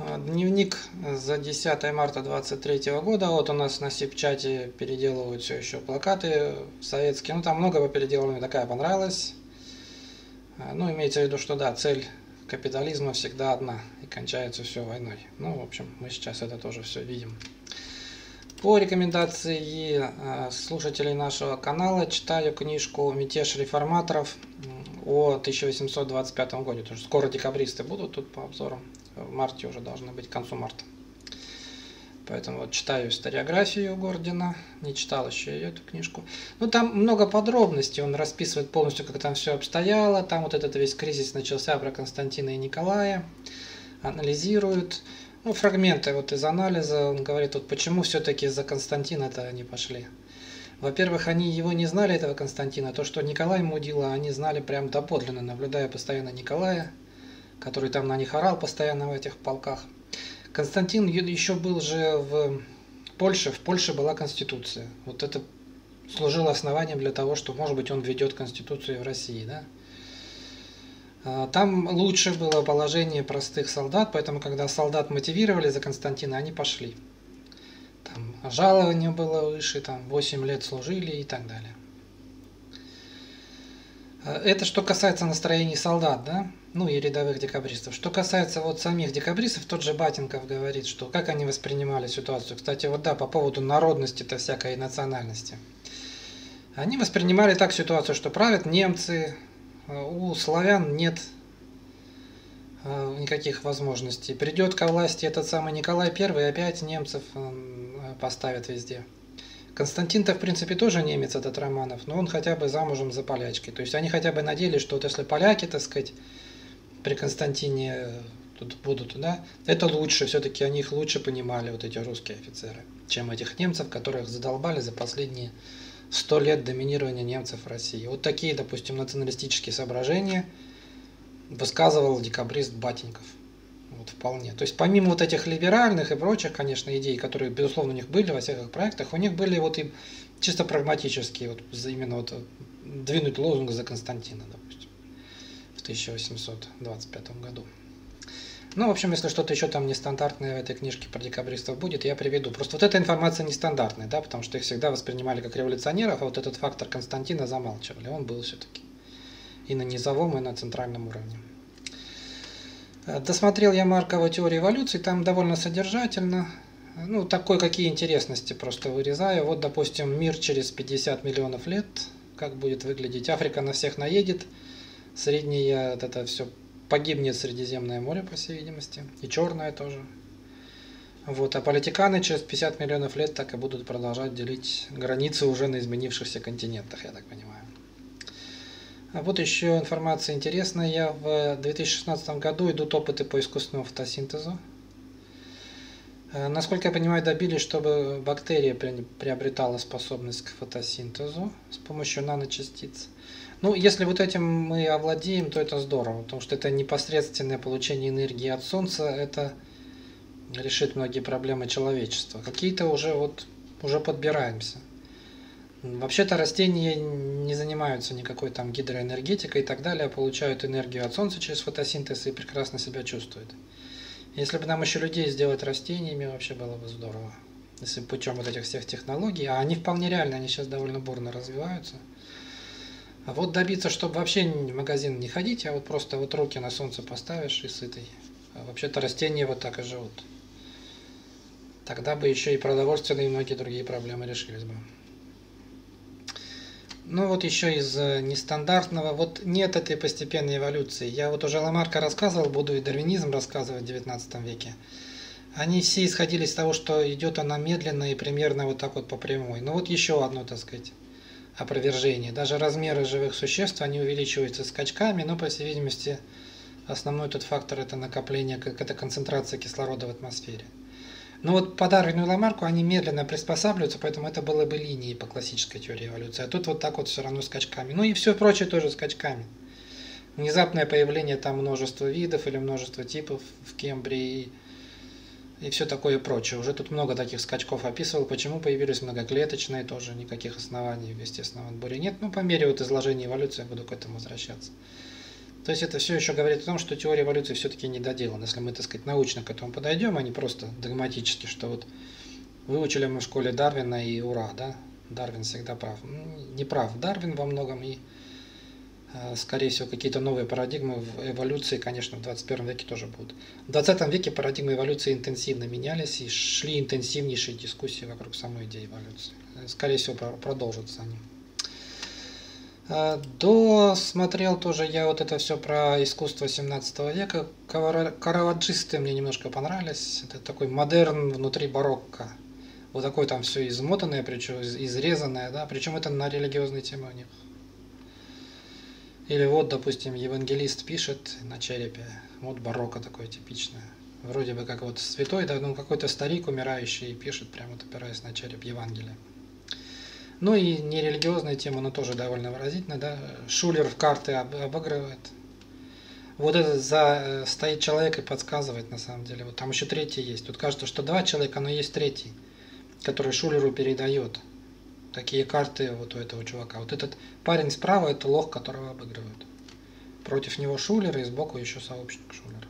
Дневник за 10 марта 23 года. Вот у нас на СИП-чате переделывают все еще плакаты советские. Ну, там много переделано, мне такая понравилась. Ну, имеется в виду, что да, цель капитализма всегда одна, и кончается все войной. Ну, в общем, мы сейчас это тоже все видим. По рекомендации слушателей нашего канала читаю книжку «Мятеж реформаторов» о 1825 году. Тоже скоро декабристы будут тут по обзорам. В марте уже должны быть, к концу марта. Поэтому вот читаю историографию Гордина, не читал еще эту книжку. Ну, там много подробностей, он расписывает полностью, как там все обстояло. Там вот этот весь кризис начался про Константина и Николая, анализирует. Ну, фрагменты вот из анализа, он говорит, вот почему все-таки за Константина-то они пошли. Во-первых, они его не знали, этого Константина. То, что Николай мудила, они знали прям доподлинно, наблюдая постоянно Николая, который там на них орал постоянно в этих полках. Константин еще был же в Польше была конституция. Вот это служило основанием для того, что, может быть, он введет конституцию в России, да? Там лучше было положение простых солдат, поэтому, когда солдат мотивировали за Константина, они пошли. Там жалование было выше, там 8 лет служили и так далее. Это что касается настроений солдат, да? Ну и рядовых декабристов. Что касается вот самих декабристов, тот же Батенков говорит, что как они воспринимали ситуацию. Кстати, вот да, по поводу народности-то всякой национальности. Они воспринимали так ситуацию, что правят немцы, у славян нет никаких возможностей. Придет ко власти этот самый Николай I, опять немцев поставят везде. Константин-то, в принципе, тоже немец, этот Романов, но он хотя бы замужем за полячкой. То есть они хотя бы надеялись, что вот если поляки, так сказать, при Константине тут будут, да, это лучше, все-таки они их лучше понимали, вот эти русские офицеры, чем этих немцев, которых задолбали за последние 100 лет доминирования немцев в России. Вот такие, допустим, националистические соображения высказывал декабрист Батеньков. Вот вполне. То есть помимо вот этих либеральных и прочих, конечно, идей, которые, безусловно, у них были во всех их проектах, у них были вот и чисто прагматические, вот именно вот двинуть лозунг за Константина, допустим, в 1825 году. Ну, в общем, если что-то еще там нестандартное в этой книжке про декабристов будет, я приведу. Просто вот эта информация нестандартная, да, потому что их всегда воспринимали как революционеров, а вот этот фактор Константина замалчивали. Он был все-таки и на низовом, и на центральном уровне. Досмотрел я Маркова «Теорию эволюции», там довольно содержательно. Ну, такой, какие интересности просто вырезаю. Вот, допустим, мир через 50 миллионов лет, как будет выглядеть. Африка на всех наедет, среднее, вот это все погибнет Средиземное море, по всей видимости, и Черное тоже. Вот, а политиканы через 50 миллионов лет так и будут продолжать делить границы уже на изменившихся континентах, я так понимаю. А вот еще информация интересная. В 2016 году идут опыты по искусственному фотосинтезу. Насколько я понимаю, добились, чтобы бактерия приобретала способность к фотосинтезу с помощью наночастиц. Ну, если вот этим мы овладеем, то это здорово, потому что это непосредственное получение энергии от Солнца, это решит многие проблемы человечества. Какие-то уже подбираемся. Вообще-то растения не занимаются никакой там гидроэнергетикой и так далее, получают энергию от Солнца через фотосинтез и прекрасно себя чувствуют. Если бы нам еще людей сделать растениями, вообще было бы здорово. Если путем вот этих всех технологий, а они вполне реальны, они сейчас довольно бурно развиваются. А вот добиться, чтобы вообще в магазин не ходить, а вот просто вот руки на солнце поставишь и сытый. А вообще-то растения вот так и живут. Тогда бы еще и продовольственные и многие другие проблемы решились бы. Ну вот еще из нестандартного, вот нет этой постепенной эволюции. Я вот уже Ламарка рассказывал, буду и дарвинизм рассказывать в 19 веке. Они все исходили из того, что идет она медленно и примерно вот так вот по прямой. Но вот еще одно, так сказать, опровержение. Даже размеры живых существ, они увеличиваются скачками, но, по всей видимости, основной тот фактор – это накопление, это концентрация кислорода в атмосфере. Но вот по Дарвину и Ламарку они медленно приспосабливаются, поэтому это было бы линией по классической теории эволюции. А тут вот так вот все равно скачками. Ну и все прочее тоже скачками. Внезапное появление там множества видов или множества типов в Кембрии и все такое прочее. Уже тут много таких скачков описывал, почему появились многоклеточные, тоже никаких оснований в естественном отборе нет. Ну, по мере вот изложения эволюции я буду к этому возвращаться. То есть это все еще говорит о том, что теория эволюции все-таки не доделана. Если мы, так сказать, научно к этому подойдем, а не просто догматически, что вот выучили мы в школе Дарвина и ура, да? Дарвин всегда прав. Не прав Дарвин во многом, и, скорее всего, какие-то новые парадигмы в эволюции, конечно, в 21 веке тоже будут. В 20 веке парадигмы эволюции интенсивно менялись, и шли интенсивнейшие дискуссии вокруг самой идеи эволюции. Скорее всего, продолжатся они. Досмотрел тоже я вот это все про искусство 17 века. Караваджисты мне немножко понравились. Это такой модерн внутри барокко. Вот такое там все измотанное, причем изрезанное, да, причем это на религиозные темы у них. Или вот, допустим, евангелист пишет на черепе, вот барокко такое типичное. Вроде бы как вот святой, да, ну какой-то старик умирающий пишет, прямо вот опираясь на череп Евангелия. Ну и нерелигиозная тема, но тоже довольно выразительная, да. Шулер в карты обыгрывает. Вот это стоит человек и подсказывает на самом деле. Вот там еще третий есть. Тут кажется, что два человека, но есть третий, который Шулеру передает. Такие карты вот у этого чувака. Вот этот парень справа, это лох, которого обыгрывают. Против него Шулер и сбоку еще сообщник Шулера.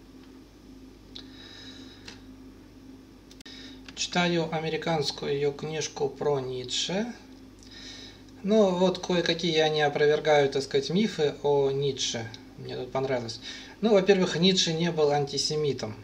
Читаю американскую ее книжку про Ницше. Ну, вот кое-какие они опровергают, так сказать, мифы о Ницше. Мне тут понравилось. Ну, во-первых, Ницше не был антисемитом.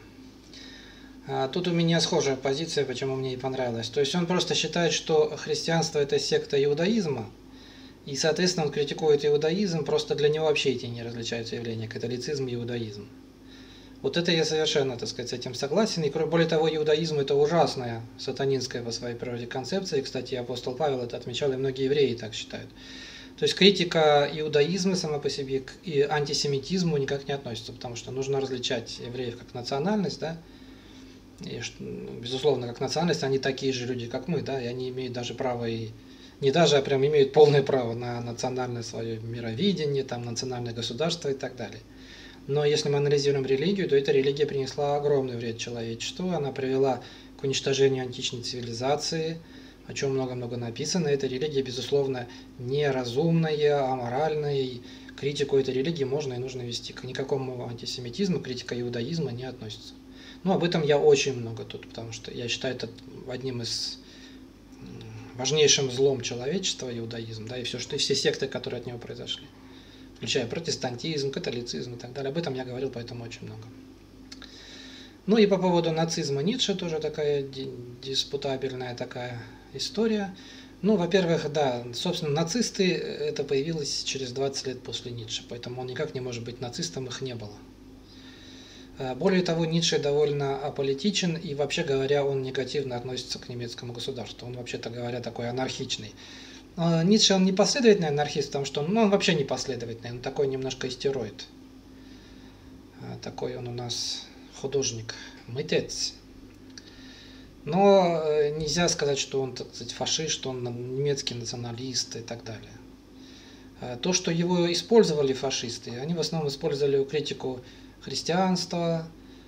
Тут у меня схожая позиция, почему мне и понравилось. То есть он просто считает, что христианство – это секта иудаизма, и, соответственно, он критикует иудаизм, просто для него вообще эти не различаются явления – католицизм и иудаизм. Вот это я совершенно, так сказать, с этим согласен. И более того, иудаизм – это ужасная сатанинская по своей природе концепция. И, кстати, апостол Павел это отмечал, и многие евреи так считают. То есть критика иудаизма сама по себе к антисемитизму никак не относится, потому что нужно различать евреев как национальность, да, и, безусловно, как национальность, они такие же люди, как мы, да, и они имеют даже право, и не даже, а прям имеют полное право на национальное свое мировидение, там, национальное государство и так далее. Но если мы анализируем религию, то эта религия принесла огромный вред человечеству, она привела к уничтожению античной цивилизации, о чем много-много написано. Эта религия, безусловно, неразумная, аморальная, и критику этой религии можно и нужно вести. К никакому антисемитизму критика иудаизма не относится. Ну, об этом я очень много тут, потому что я считаю это одним из важнейшим злом человечества, иудаизм, да, и все секты, которые от него произошли, включая протестантизм, католицизм и так далее. Об этом я говорил, поэтому очень много. Ну и по поводу нацизма Ницше тоже такая диспутабельная такая история. Ну, во-первых, да, собственно, нацисты, это появилось через 20 лет после Ницше, поэтому он никак не может быть нацистом, их не было. Более того, Ницше довольно аполитичен, и вообще говоря, он негативно относится к немецкому государству. Он, вообще-то говоря, такой анархичный. Ницше, он не последовательный анархист, потому что он вообще не последовательный, он такой немножко истероид. Такой он у нас художник, мытец. Но нельзя сказать, что он, так сказать, фашист, что он немецкий националист и так далее. То, что его использовали фашисты, они в основном использовали критику христианства,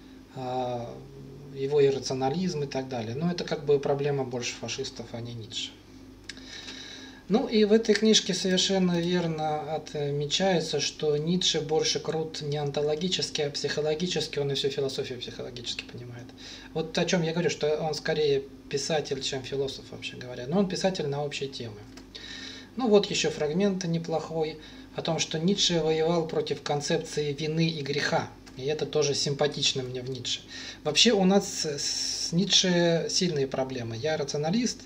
его иррационализм и так далее. Но это как бы проблема больше фашистов, а не Ницше. Ну и в этой книжке совершенно верно отмечается, что Ницше больше крут не онтологически, а психологически, он и всю философию психологически понимает. Вот о чем я говорю, что он скорее писатель, чем философ, вообще говоря. Но он писатель на общие темы. Ну вот еще фрагмент неплохой о том, что Ницше воевал против концепции вины и греха. И это тоже симпатично мне в Ницше. Вообще у нас с Ницше сильные проблемы. Я рационалист,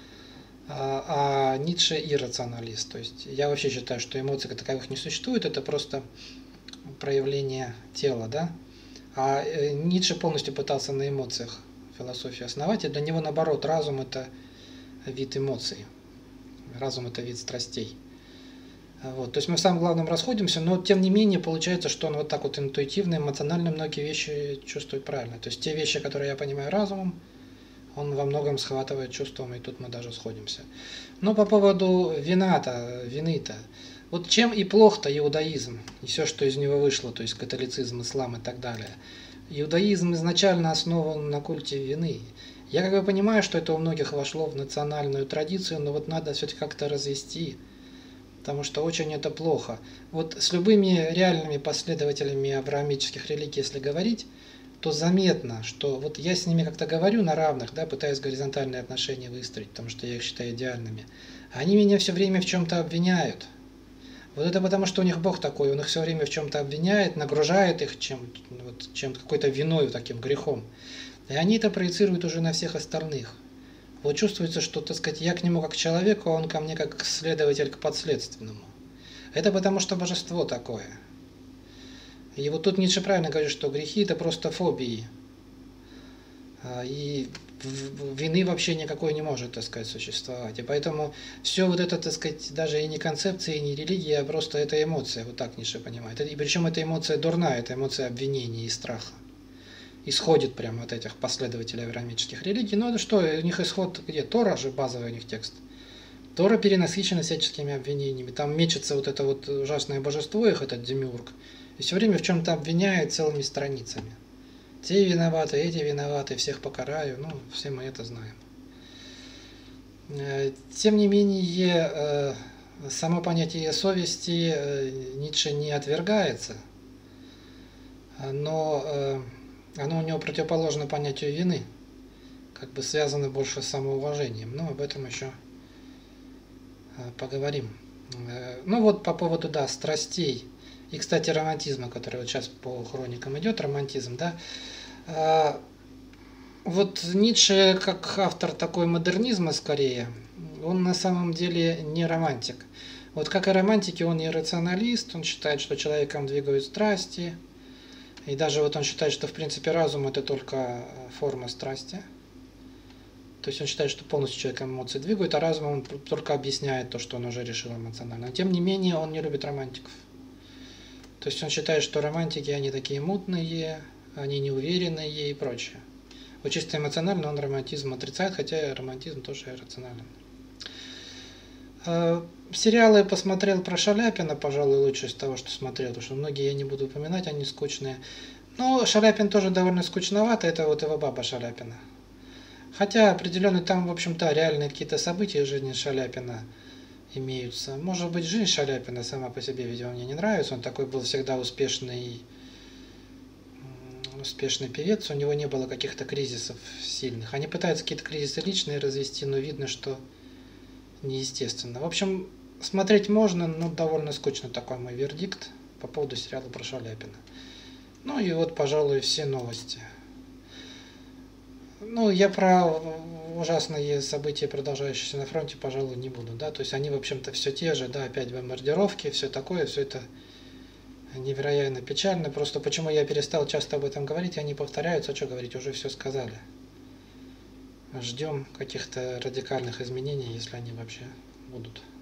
а Ницше иррационалист. То есть я вообще считаю, что эмоций как таковых не существует, это просто проявление тела, да? А Ницше полностью пытался на эмоциях философию основать, и для него наоборот, разум это вид эмоций, разум это вид страстей. Вот. То есть мы в самом главном расходимся, но тем не менее получается, что он вот так вот интуитивно, эмоционально многие вещи чувствует правильно. То есть те вещи, которые я понимаю разумом, он во многом схватывает чувством, и тут мы даже сходимся. Но по поводу вины-то, вот чем и плох-то иудаизм, и все, что из него вышло, то есть католицизм, ислам и так далее. Иудаизм изначально основан на культе вины. Я как бы понимаю, что это у многих вошло в национальную традицию, но вот надо все-таки как-то развести. потому что очень это плохо. Вот с любыми реальными последователями авраамических религий, если говорить, то заметно, что вот я с ними как-то говорю на равных, да, пытаюсь горизонтальные отношения выстроить, потому что я их считаю идеальными. Они меня все время в чем-то обвиняют. Вот это потому, что у них Бог такой, он их все время в чем-то обвиняет, нагружает их чем-то, какой-то виною, таким грехом. И они это проецируют уже на всех остальных. Вот чувствуется, что, так сказать, я к нему как к человеку, а он ко мне как следователь к подследственному. Это потому, что божество такое. И вот тут Ницше правильно говорит, что грехи – это просто фобии. И вины вообще никакой не может, так сказать, существовать. И поэтому все вот это, так сказать, даже и не концепция, и не религия, а просто это эмоция, вот так Ницше понимает. И причем эта эмоция дурная, это эмоция обвинения и страха. Исходит прямо от этих последователей авраамических религий. Но это что, у них исход где? Тора же базовый у них текст. Тора перенасыщена всяческими обвинениями. Там мечется вот это вот ужасное божество их, этот демиург. И все время в чем-то обвиняет целыми страницами. Те виноваты, эти виноваты, всех покараю. Ну, все мы это знаем. Тем не менее, само понятие совести Ницше не отвергается, но оно у него противоположно понятию вины, как бы связано больше с самоуважением. Но об этом еще поговорим. Ну вот по поводу, да, страстей. И, кстати, романтизма, который вот сейчас по хроникам идет, романтизм, да. Вот Ницше, как автор такой модернизма скорее, он на самом деле не романтик. Вот как и романтики, он не рационалист, он считает, что человеком двигают страсти. И даже вот он считает, что в принципе разум это только форма страсти. То есть он считает, что полностью человеком эмоции двигают, а разум он только объясняет то, что он уже решил эмоционально. Но тем не менее он не любит романтиков. То есть он считает, что романтики, они такие мутные, они неуверенные и прочее. Вот чисто эмоционально он романтизм отрицает, хотя романтизм тоже рационален. Сериалы посмотрел про Шаляпина, пожалуй, лучше из того, что смотрел, потому что многие я не буду упоминать, они скучные. Но Шаляпин тоже довольно скучновато, это вот его баба Шаляпина. Хотя определенно там, в общем-то, реальные какие-то события в жизни Шаляпина имеются. Может быть, жизнь Шаляпина сама по себе, видимо, мне не нравится. Он такой был всегда успешный певец, у него не было каких-то кризисов сильных. Они пытаются какие-то кризисы личные развести, но видно, что неестественно. В общем, смотреть можно, но довольно скучно, такой мой вердикт по поводу сериала про Шаляпина. Ну и вот, пожалуй, все новости. Ну, я про ужасные события, продолжающиеся на фронте, пожалуй, не буду, да, то есть они, в общем-то, все те же, да, опять бомбардировки, все такое, все это невероятно печально, просто почему я перестал часто об этом говорить, они повторяются, что говорить, уже все сказали. Ждем каких-то радикальных изменений, если они вообще будут.